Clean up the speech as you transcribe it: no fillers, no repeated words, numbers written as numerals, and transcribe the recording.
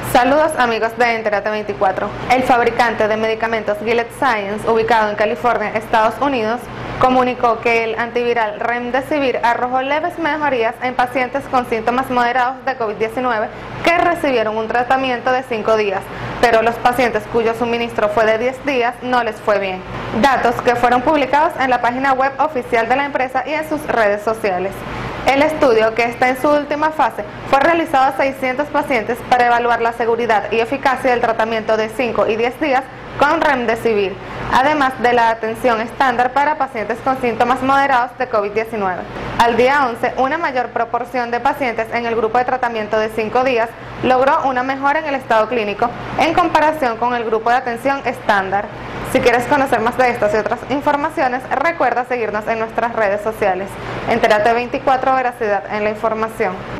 Saludos amigos de Entérate 24. El fabricante de medicamentos Gilead Sciences, ubicado en California, Estados Unidos, comunicó que el antiviral Remdesivir arrojó leves mejorías en pacientes con síntomas moderados de COVID-19 que recibieron un tratamiento de 5 días, pero los pacientes cuyo suministro fue de 10 días no les fue bien. Datos que fueron publicados en la página web oficial de la empresa y en sus redes sociales. El estudio, que está en su última fase, fue realizado a 600 pacientes para evaluar la seguridad y eficacia del tratamiento de 5 y 10 días con Remdesivir, además de la atención estándar para pacientes con síntomas moderados de COVID-19. Al día 11, una mayor proporción de pacientes en el grupo de tratamiento de 5 días logró una mejora en el estado clínico en comparación con el grupo de atención estándar. Si quieres conocer más de estas y otras informaciones, recuerda seguirnos en nuestras redes sociales. Entérate 24, veracidad en la información.